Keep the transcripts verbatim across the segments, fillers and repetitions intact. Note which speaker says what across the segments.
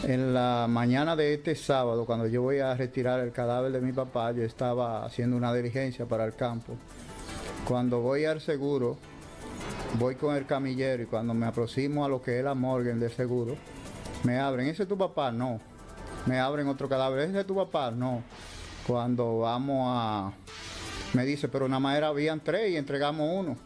Speaker 1: En la mañana de este sábado, cuando yo voy a retirar el cadáver de mi papá, yo estaba haciendo una diligencia para el campo. Cuando voy al seguro, voy con el camillero y cuando me aproximo a lo que es la morgue del seguro, me abren, ¿ese es tu papá? No. Me abren otro cadáver, ¿ese es tu papá? No. Cuando vamos a... me dice, pero nada más era, habían tres y entregamos uno.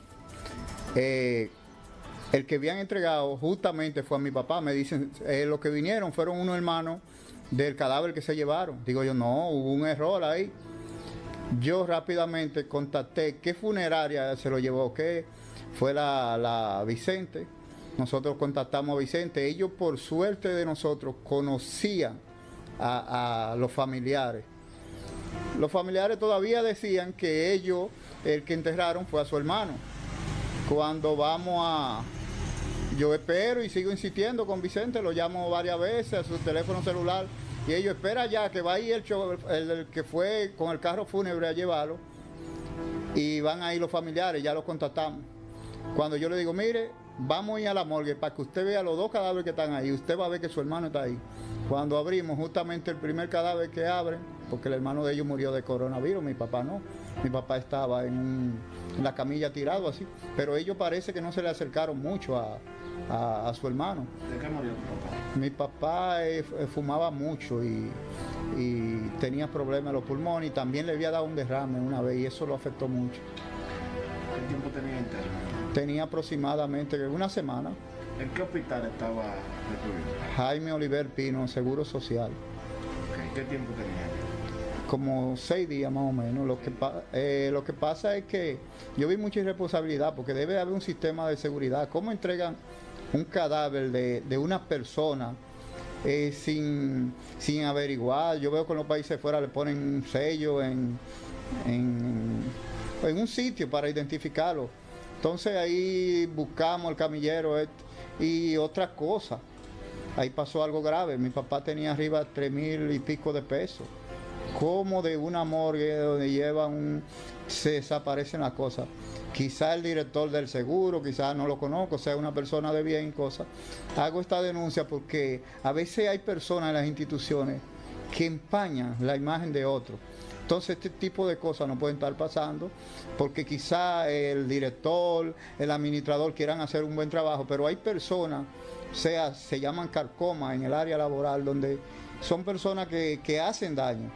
Speaker 1: Eh, el que habían entregado justamente fue a mi papá. Me dicen, eh, los que vinieron fueron unos hermanos del cadáver que se llevaron. Digo yo, no, hubo un error ahí. Yo rápidamente contacté qué funeraria se lo llevó, que fue la, la Vicente. Nosotros contactamos a Vicente. Ellos, por suerte de nosotros, conocían a, a los familiares. Los familiares todavía decían que ellos, el que enterraron fue a su hermano. Cuando vamos a... yo espero y sigo insistiendo con Vicente, lo llamo varias veces a su teléfono celular y ellos espera ya que va a ir el, el, el que fue con el carro fúnebre a llevarlo y van a ir los familiares, ya los contactamos. Cuando yo le digo, mire, vamos a ir a la morgue para que usted vea los dos cadáveres que están ahí, usted va a ver que su hermano está ahí. Cuando abrimos justamente el primer cadáver que abren, porque el hermano de ellos murió de coronavirus, mi papá no, mi papá estaba en, un, en la camilla tirado así, pero ellos parece que no se le acercaron mucho a, a, a su hermano.
Speaker 2: ¿De qué murió tu papá?
Speaker 1: Mi papá eh, fumaba mucho y, y tenía problemas en los pulmones y también le había dado un derrame una vez y eso lo afectó mucho.
Speaker 2: ¿Qué tiempo tenía interno?
Speaker 1: Tenía aproximadamente una semana.
Speaker 2: ¿En qué hospital estaba recluido?
Speaker 1: Jaime Oliver Pino, Seguro Social.
Speaker 2: Okay. ¿Qué tiempo tenía?
Speaker 1: Como seis días más o menos. Lo que, eh, lo que pasa es que yo vi mucha irresponsabilidad porque debe haber un sistema de seguridad. ¿Cómo entregan un cadáver de, de una persona eh, sin, sin averiguar? Yo veo que en los países fuera le ponen un sello en, en, en un sitio para identificarlo. Entonces ahí buscamos el camillero y otras cosas. Ahí pasó algo grave. Mi papá tenía arriba tres mil y pico de pesos. Como de una morgue donde llevan un, se desaparecen las cosas. Quizá el director del seguro, quizás no lo conozco, sea una persona de bien, cosas. Hago esta denuncia porque a veces hay personas en las instituciones que empañan la imagen de otros. Entonces este tipo de cosas no pueden estar pasando porque quizá el director, el administrador quieran hacer un buen trabajo, pero hay personas, sea, se llaman carcomas en el área laboral, donde son personas que, que hacen daño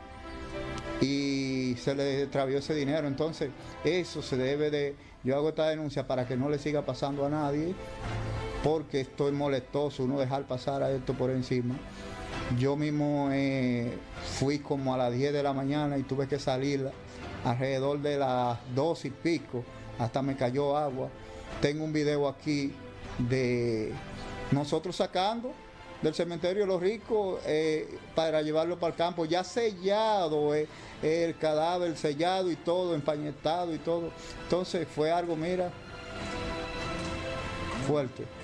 Speaker 1: y se le extravió ese dinero. Entonces eso se debe de, yo hago esta denuncia para que no le siga pasando a nadie, porque estoy molestoso uno dejar pasar a esto por encima. Yo mismo eh, fui como a las diez de la mañana y tuve que salir alrededor de las dos y pico, hasta me cayó agua. Tengo un video aquí de nosotros sacando del cementerio Los Ricos eh, para llevarlo para el campo, ya sellado, eh, el cadáver sellado y todo, empañetado y todo. Entonces fue algo, mira, fuerte.